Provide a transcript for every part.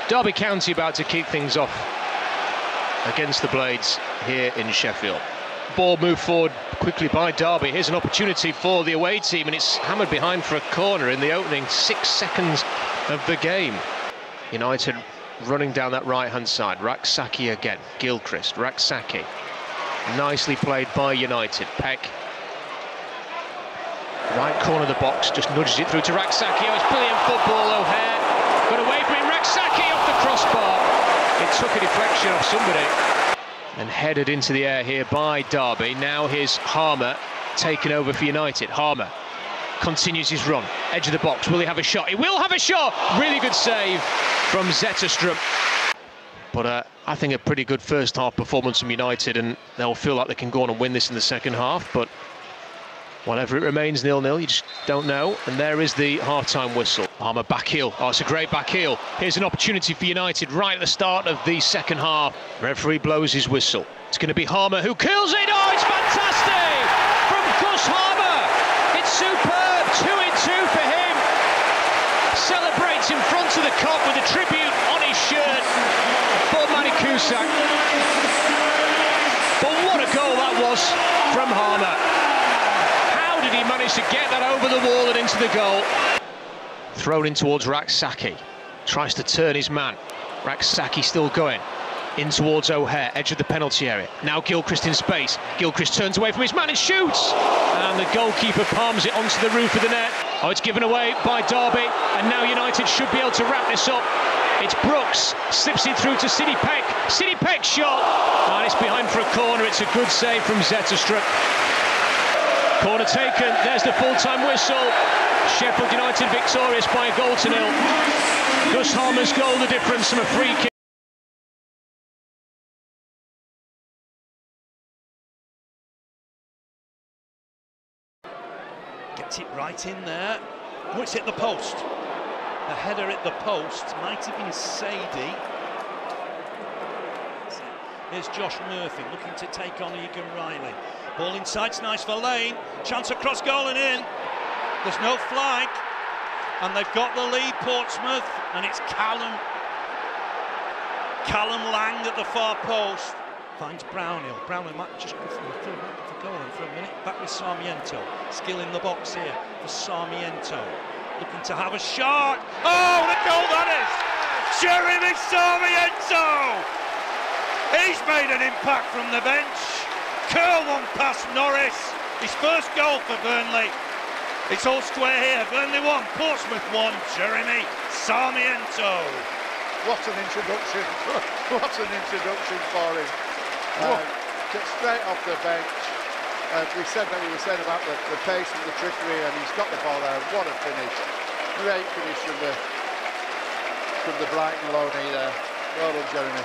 Derby County about to kick things off against the Blades here in Sheffield. Ball moved forward quickly by Derby. Here's an opportunity for the away team, and it's hammered behind for a corner in the opening 6 seconds of the game. United running down that right-hand side. Rak-Sakyi again. Gilchrist, Rak-Sakyi. Nicely played by United. Peck. Right corner of the box, just nudges it through to Rak-Sakyi. Oh, it's brilliant football. O'Hare got away from him. Rak-Sakyi off the crossbar. It took a deflection off somebody and headed into the air here by Derby. Now here's Harmer taken over for United. Harmer continues his run, edge of the box. Will he have a shot? He will have a shot! Really good save from Zetterstrom. But I think a pretty good first half performance from United, and they'll feel like they can go on and win this in the second half. But whatever it remains, 0-0, you just don't know. And there is the half-time whistle. Harmer back heel. Oh, it's a great back heel. Here's an opportunity for United right at the start of the second half. Referee blows his whistle. It's going to be Harmer who kills it. Oh, it's fantastic from Gus Harmer. It's superb. 2-in-2 for him. Celebrates in front of the Kop with a tribute on his shirt for Manny Cusack. But what a goal that was from Harmer. How did he manage to get that over the wall and into the goal? Thrown in towards Rak-Sakyi. Tries to turn his man. Rak-Sakyi still going. In towards O'Hare, edge of the penalty area. Now Gilchrist in space. Gilchrist turns away from his man and shoots! And the goalkeeper palms it onto the roof of the net. Oh, it's given away by Derby, and now United should be able to wrap this up. It's Brooks, slips it through to Sidney Peck. Sidney Peck shot, and it's behind for a corner. It's a good save from Zetterstrom. Corner taken, there's the full-time whistle. Sheffield United victorious by 1-0. Gus Harmer's goal, the difference from a free kick. Gets it right in there. Oh, it's hit the post. The header at the post might have been Sadie. Here's Josh Murphy looking to take on Egan Riley. Ball inside's nice for Lane. Chance across goal and in. There's no flag. And they've got the lead, Portsmouth. And it's Callum Lang at the far post. Finds Brownhill. Brownhill might just go for goal for a minute. Back with Sarmiento. Skill in the box here for Sarmiento. Looking to have a shot. Oh, what a goal that is! Jeremy Sarmiento! He's made an impact from the bench. Curl one past Norris. His first goal for Burnley. It's all square here. Burnley 1, Portsmouth 1. Jeremy Sarmiento. What an introduction. What an introduction for him. Straight off the bench. We said that he was saying about the pace and the trickery, and he's got the ball there. What a finish. Great finish from the Brighton loanee there. Well done, Jeremy.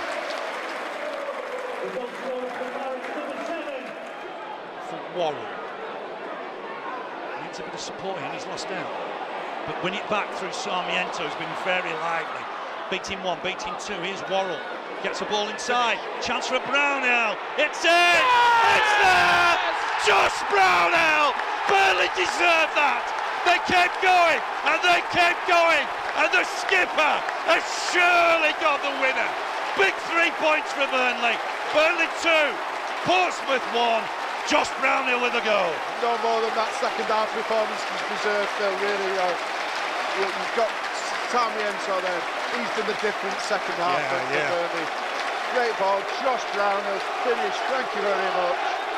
For Warren. Needs a bit of support here, and he's lost out. But win it back through Sarmiento, who's been very lively. Beating 1, beating 2. Here's Worrell. Gets the ball inside. Chance for Brownhill. It's in! It's there! Josh Brownhill! Burnley deserved that! They kept going, and they kept going, and the skipper has surely got the winner. Big 3 points for Burnley. Burnley 2, Portsmouth 1. Josh Brownhill with a goal. No more than that second half performance was deserved, though, really. You've got Sarmiento there. He's done the difference second half for Burnley. Great ball. Josh Brownhill finished. Thank you very much.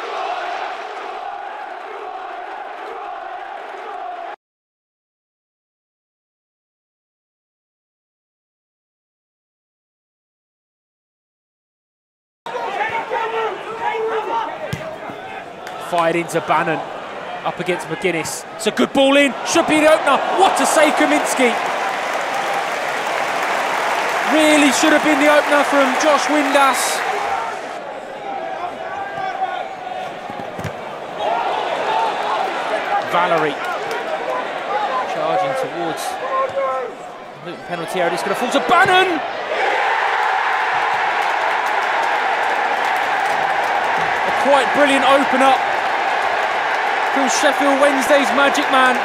Fired into Bannon, up against McGuinness. It's a good ball in, should be the opener. What a save, Kaminski. Really should have been the opener from Josh Windass. Valerie charging towards Luton penalty area. It's going to fall to Bannon. A quite brilliant opener from Sheffield Wednesday's magic man.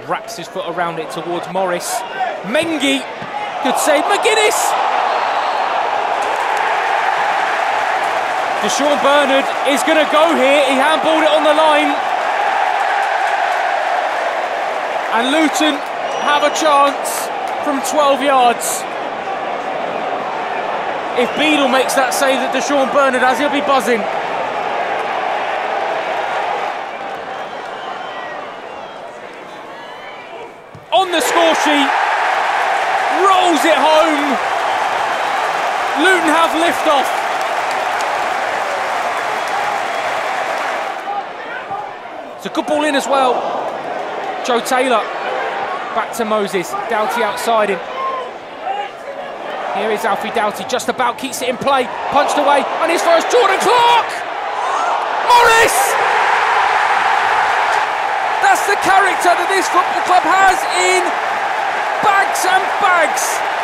wraps his foot around it towards Morris. Mengi, good save. McGuinness! Deshaun Bernard is going to go here. He handballed it on the line. And Luton have a chance from 12 yards. If Beadle makes that save that Deshaun Bernard has, he'll be buzzing. On the score sheet, rolls it home. Luton have lift-off. It's a good ball in as well. Joe Taylor, back to Moses. Doughty outside him. Here is Alfie Doughty, just about keeps it in play. Punched away, and his first Jordan Clark! Morris! That's the character that this football club has in bags and bags.